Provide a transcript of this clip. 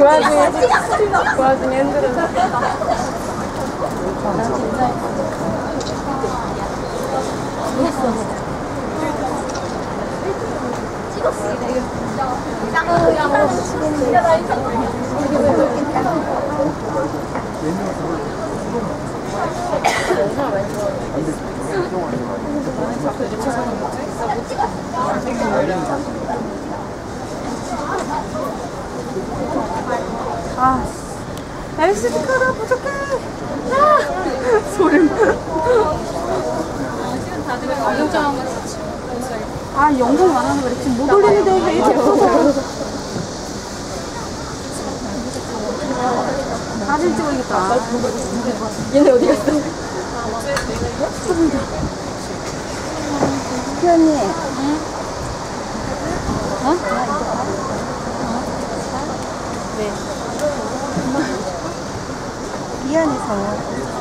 그 와중에 흔들어서. 아, LCD 카드 부족해. 아, 소름. 아, 영상 안 하는 거래. 지금 못 올리는데 왜 이렇게 없어서. 사진 찍어야겠다. 얘네 어디 갔어? 수연이. 응? 어? 네. 미안해서.